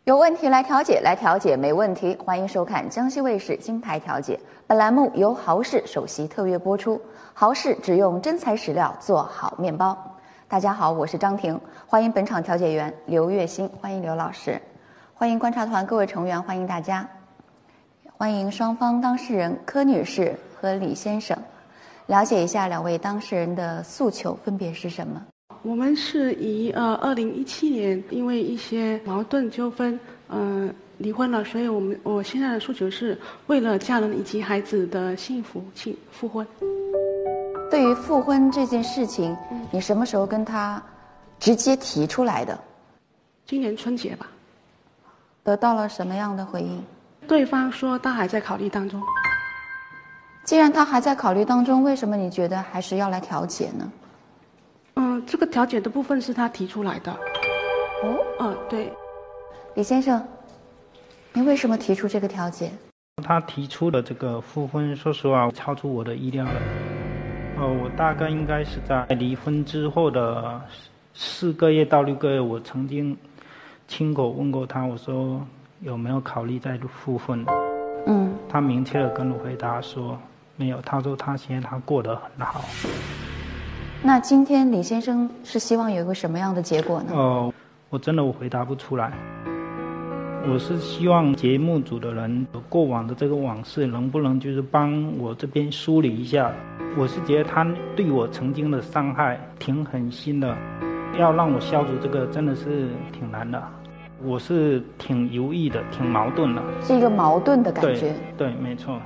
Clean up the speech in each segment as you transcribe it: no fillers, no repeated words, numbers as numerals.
有问题来调解，来调解没问题。欢迎收看江西卫视金牌调解。本栏目由豪氏首席特约播出。豪氏只用真材实料做好面包。大家好，我是张婷，欢迎本场调解员刘月新，欢迎刘老师，欢迎观察团各位成员，欢迎大家，欢迎双方当事人柯女士和李先生。了解一下两位当事人的诉求分别是什么？ 我们是以2017年因为一些矛盾纠纷离婚了，所以我现在的诉求是为了家人以及孩子的幸福请复婚。 对于复婚这件事情，你什么时候跟他直接提出来的？ 今年春节吧。 得到了什么样的回应？ 对方说他还在考虑当中。 既然他还在考虑当中，为什么你觉得还是要来调解呢？ 这个调解的部分是他提出来的。对。 李先生，您为什么提出这个调解？ 他提出的这个复婚，说实话超出我的意料了。我大概应该是在离婚之后的4个月到6个月，我曾经亲口问过他，我说有没有考虑再复婚？他明确的跟我回答说没有，他说他现在他过得很好。 那今天李先生是希望有一个什么样的结果呢？ 我真的回答不出来。我是希望节目组的人过往的这个往事能不能就是帮我这边梳理一下。我是觉得他对我曾经的伤害挺狠心的，要让我消除这个真的是挺难的。我是挺犹豫的，挺矛盾的， 是一个矛盾的感觉。 对，没错。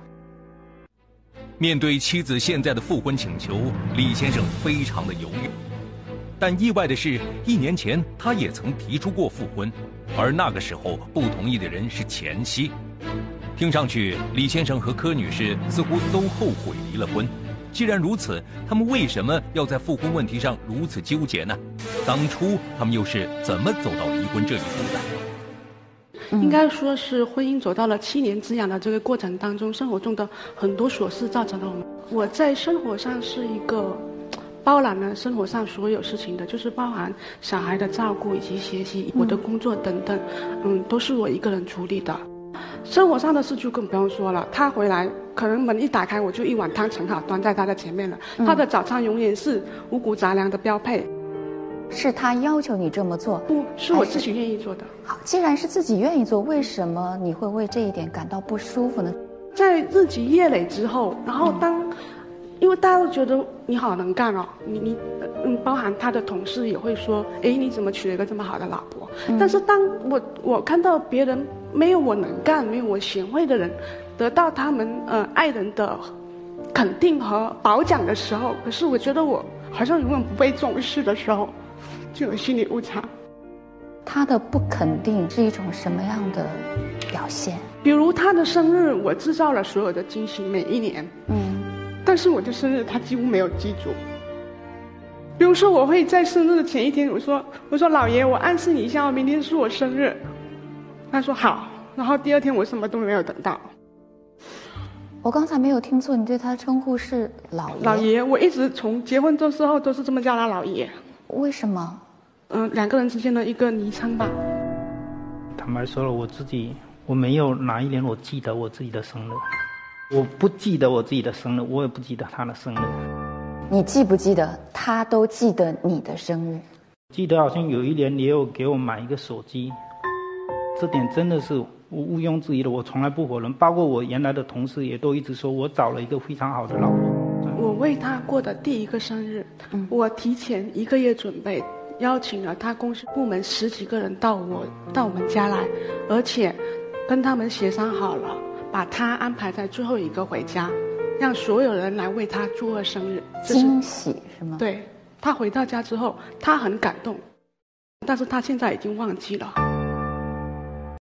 面对妻子现在的复婚请求，李先生非常的犹豫。但意外的是，1年前他也曾提出过复婚，而那个时候不同意的人是前妻。听上去，李先生和柯女士似乎都后悔离了婚。既然如此，他们为什么要在复婚问题上如此纠结呢？当初他们又是怎么走到离婚这一步的？ 应该说是婚姻走到了7年之痒的这个过程当中，生活中的很多琐事造成了我在生活上是一个包揽了生活上所有事情的，就是包含小孩的照顾以及学习，我的工作等等，都是我一个人处理的。生活上的事就更不用说了，他回来可能门一打开，我就一碗汤盛好端在他的前面了。他的早餐永远是五谷杂粮的标配。 是他要求你这么做？ 不是我自己愿意做的。 好，既然是自己愿意做，为什么你会为这一点感到不舒服呢？ 在日积月累之后，然后因为大家都觉得你好能干哦，你包含他的同事也会说，你怎么娶了一个这么好的老婆？但是当我看到别人没有我能干，没有我贤惠的人得到他们爱人的肯定和褒奖的时候，可是我觉得我好像永远不被重视的时候，就有心理误差。 他的不肯定是一种什么样的表现？ 比如他的生日，我制造了所有的惊喜，每一年，但是我的生日他几乎没有记住。比如说我会在生日的前一天，我说老爷，我暗示你一下，明天是我生日。他说好，然后第2天我什么都没有等到。 我刚才没有听错，你对他的称呼是老爷？ 老爷，我一直从结婚之后都是这么叫他老爷。 为什么 ？2个人之间的一个昵称吧。 坦白说了，我没有哪一年我记得我自己的生日，我不记得我自己的生日，我也不记得他的生日。 你记不记得他都记得你的生日？ 记得好像有一年也有给我买一个手机，这点真的是毋庸置疑的，我从来不否认。包括我原来的同事也都一直说我找了一个非常好的老婆。 我为他过的第1个生日，我提前1个月准备，邀请了他公司部门10几个人到我们家来，而且跟他们协商好了，把他安排在最后一个回家，让所有人来为他祝贺生日。 惊喜是吗？ 对，他回到家之后，他很感动，但是他现在已经忘记了。